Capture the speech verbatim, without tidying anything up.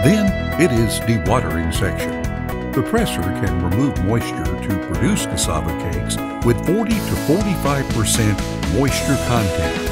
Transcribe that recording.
Then it is dewatering section. The presser can remove moisture to produce cassava cakes with forty to forty-five percent moisture content.